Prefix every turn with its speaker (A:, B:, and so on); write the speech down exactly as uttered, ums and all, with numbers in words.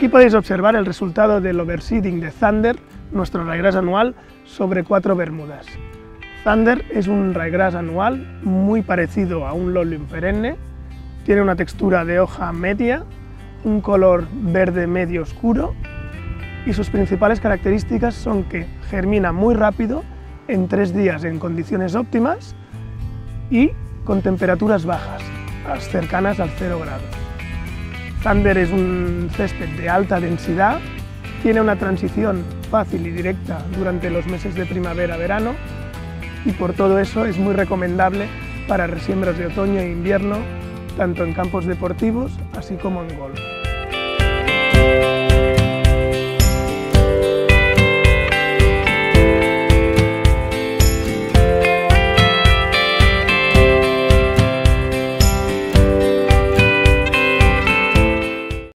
A: Aquí podéis observar el resultado del overseeding de Thunder, nuestro ryegrass anual, sobre cuatro bermudas. Thunder es un ryegrass anual muy parecido a un Lolium perenne, tiene una textura de hoja media, un color verde medio oscuro y sus principales características son que germina muy rápido, en tres días en condiciones óptimas y con temperaturas bajas, cercanas al cero grados. Thunder es un césped de alta densidad, tiene una transición fácil y directa durante los meses de primavera-verano y por todo eso es muy recomendable para resiembras de otoño e invierno, tanto en campos deportivos así como en golf.